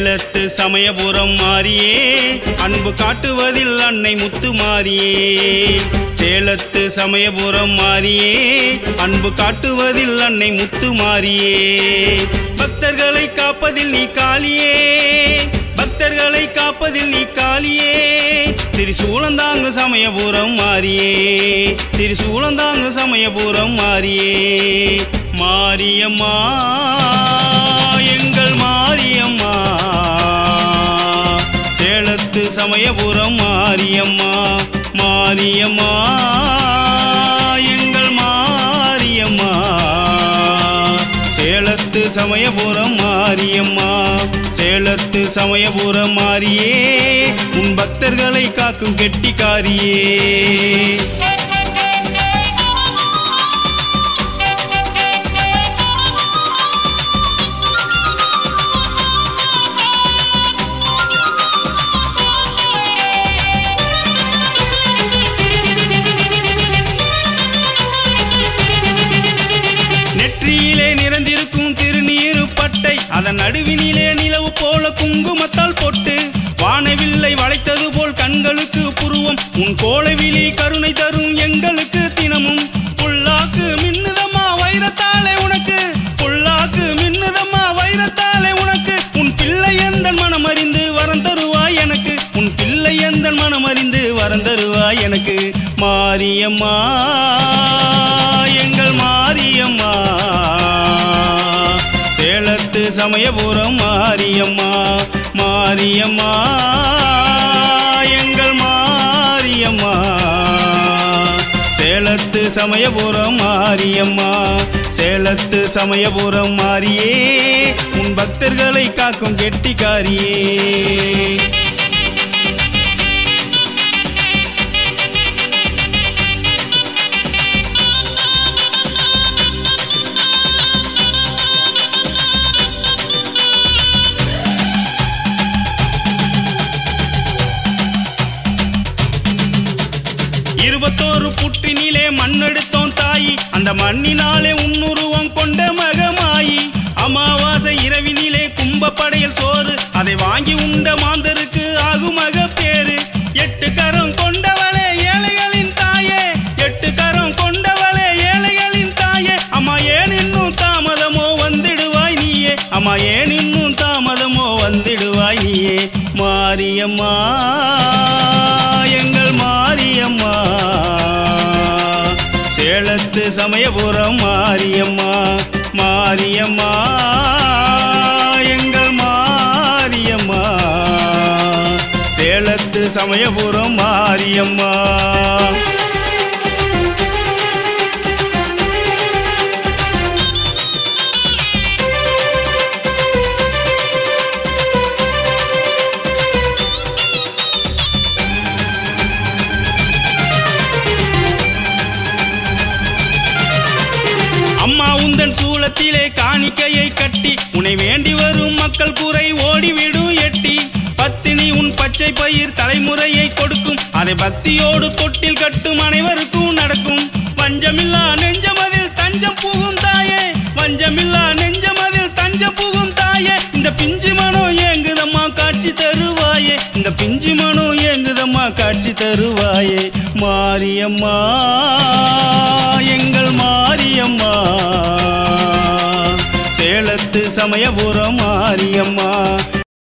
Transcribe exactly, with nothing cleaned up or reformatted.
சேலத்து சமயபுரம் மாரியே அன்பு காட்டுவதில் அன்னை முத்து மாரியே சேலத்து சமயபுரம் மாரியே அன்பு காட்டுவதில் அன்னை முத்து மாரியே பக்தர்களை காப்பதில் நீ காளியே பக்தர்களை காப்பதில் நீ காளியே திரிசூலந்தாங்கு சமயபுரம் மாரியே திரிசூலந்தாங்கு சமயபுரம் மாரியே மாரியம்மா எங்கள் மாரியம்மா சேலத்து சமயபுரம் மாரியம்மா மாரியம்மா எங்கள் மாரியம்மா சேலத்து சமயபுரம் மாரியம்மா சேலத்து சமயபுரம் மாரியே உன் பக்தர்களை காக்கும் கெட்டிக்காரியே அதன் நடுவினிலே நிலவு போல குங்குமத்தால் போட்டு வானவில்லை வளைத்தது போல் கண்களுக்கு புருவம் உன் கோலவிழி கருணை தரும் எங்களுக்கு தினமும் புல்லாக்கு மின்னுதம்மா வைரத்தாலே உனக்கு புல்லாக்கு மின்னுதம்மா வைரத்தாலே உனக்கு உன் பிள்ளை எந்தன் மனம் அறிந்து வரம் தருவாய் எனக்கு உன் பிள்ளை எந்தன் மனம் அறிந்து வரம் தருவாய் எனக்கு மாரியம்மா எங்கள் மாரியம்மா சேலத்து சமயபுரம் மாரியம்மா மாரியம்மா எங்கள் மாரியம்மா சேலத்து சமயபுரம் மாரியம்மா சேலத்து சமயபுரம் மாரியே உன் பக்தர்களை காக்கும் கெட்டிக்காரியே இருபத்தோரு புட்டினிலே மண்ணெடுத்தோம் தாயி அந்த மண்ணினாலே உன்னுருவம் கொண்ட மகமாயி அமாவாசை இரவினிலே கும்பப்படையல் சோறு அதை வாங்கி உண்ட மாந்தருக்கு ஆகும் மக பேரு எட்டு கரம் கொண்டவளே ஏழைகளின் தாயே எட்டு கரம் கொண்டவளே ஏழைகளின் தாயே அம்மா ஏன் இன்னும் தாமதமோ வந்திடுவாய் நீயே அம்மா ஏன் இன்னும் தாமதமோ வந்திடுவாய் நீயே மாரியம்மா எங்கள் மாரியம்மா சேலத்து சமயபுரம் மாரியம்மா மாரியம்மா எங்கள் மாரியம்மா சேலத்து சமயபுரம் மாரியம்மா அம்மா உந்தன் சூலத்திலே காணிக்கையை கட்டி உன்னை வேண்டி வரும் மக்கள் கூரை ஓடிவிடும் எட்டி பத்தினி உன் பச்சை பயிர் தலைமுறையை கொடுக்கும் அதை பக்தியோடு தொட்டில் கட்டும் அனைவருக்கும் நடக்கும் வஞ்சமில்லா நெஞ்சமதில் தஞ்சம் புகும் தாயே வஞ்சமில்லா நெஞ்சமதில் தஞ்சம் புகும் தாயே இந்த பிஞ்சு மனோ ஏங்குதம்மா காட்சி தருவாயே இந்த பிஞ்சு மனோ ஏங்குதம்மா காட்சி தருவாயே மாரியம்மா எங்கள் மாரியம்மா சேலத்து சமயபுரம் மாரியம்மா